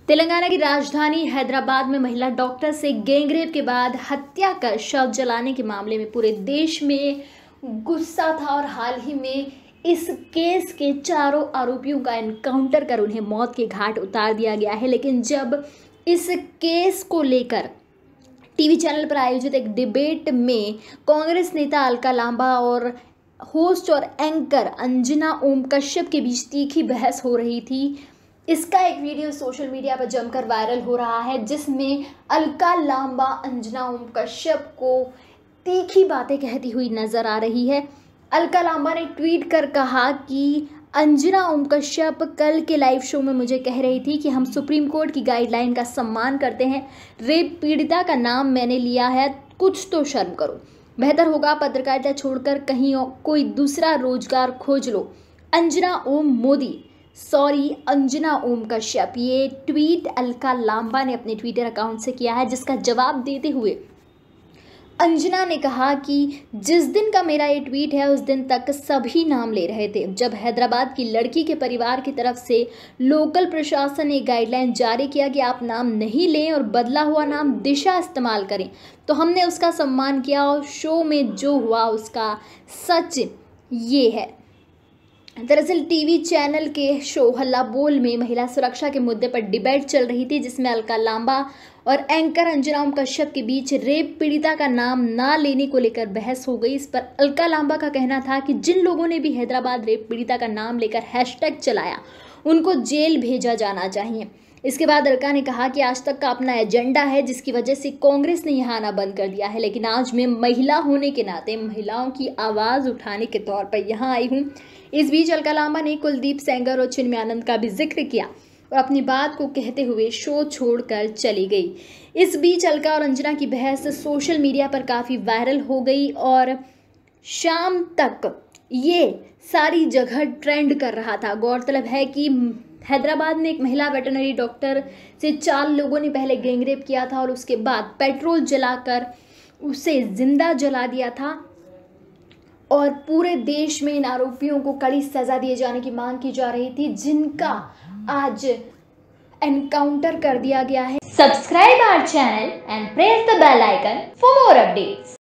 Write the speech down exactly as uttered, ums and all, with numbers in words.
तेलंगाना की राजधानी हैदराबाद में महिला डॉक्टर से गैंगरेप के बाद हत्या कर शव जलाने के मामले में पूरे देश में गुस्सा था और हाल ही में इस केस के चारों आरोपियों का एनकाउंटर कर उन्हें मौत के घाट उतार दिया गया है। लेकिन जब इस केस को लेकर टीवी चैनल पर आयोजित एक डिबेट में कांग्रेस नेता अलका लांबा और होस्ट और एंकर अंजना ओम कश्यप के बीच तीखी बहस हो रही थी, इसका एक वीडियो सोशल मीडिया पर जमकर वायरल हो रहा है, जिसमें अलका लांबा अंजना ओम कश्यप को तीखी बातें कहती हुई नजर आ रही है। अलका लांबा ने ट्वीट कर कहा कि अंजना ओम कश्यप कल के लाइव शो में मुझे कह रही थी कि हम सुप्रीम कोर्ट की गाइडलाइन का सम्मान करते हैं। रेप पीड़िता का नाम मैंने लिया है, कुछ तो शर्म करो। बेहतर होगा पत्रकारिता छोड़कर कहीं कोई दूसरा रोजगार खोज लो। अंजना ओम मोदी, सॉरी अंजना ओम कश्यप। ये ट्वीट अलका लांबा ने अपने ट्विटर अकाउंट से किया है, जिसका जवाब देते हुए अंजना ने कहा कि जिस दिन का मेरा ये ट्वीट है उस दिन तक सभी नाम ले रहे थे। जब हैदराबाद की लड़की के परिवार की तरफ से लोकल प्रशासन ने गाइडलाइन जारी किया कि आप नाम नहीं लें और बदला हुआ नाम दिशा इस्तेमाल करें, तो हमने उसका सम्मान किया और शो में जो हुआ उसका सच ये है। दरअसल टीवी चैनल के शो हल्ला बोल में महिला सुरक्षा के मुद्दे पर डिबेट चल रही थी, जिसमें अलका लांबा और एंकर अंजना ओम कश्यप के बीच रेप पीड़िता का नाम ना लेने को लेकर बहस हो गई। इस पर अलका लांबा का कहना था कि जिन लोगों ने भी हैदराबाद रेप पीड़िता का नाम लेकर हैशटैग चलाया उनको जेल भेजा जाना चाहिए। इसके बाद अलका ने कहा कि आज तक का अपना एजेंडा है, जिसकी वजह से कांग्रेस ने यहाँ आना बंद कर दिया है, लेकिन आज मैं महिला होने के नाते महिलाओं की आवाज़ उठाने के तौर पर यहाँ आई हूँ। इस बीच अलका लांबा ने कुलदीप सेंगर और चिन्मय आनंद का भी जिक्र किया और अपनी बात को कहते हुए शो छोड़कर चली गई। इस बीच अलका और अंजना की बहस सोशल मीडिया पर काफ़ी वायरल हो गई और शाम तक ये सारी जगह ट्रेंड कर रहा था। गौरतलब है कि हैदराबाद में एक महिला वेटरनरी डॉक्टर से चार लोगों ने पहले गैंगरेप किया था और उसके बाद पेट्रोल जलाकर उसे जिंदा जला दिया था और पूरे देश में इन आरोपियों को कड़ी सजा दिए जाने की मांग की जा रही थी, जिनका आज एनकाउंटर कर दिया गया है। Subscribe our channel and press the bell icon for more updates.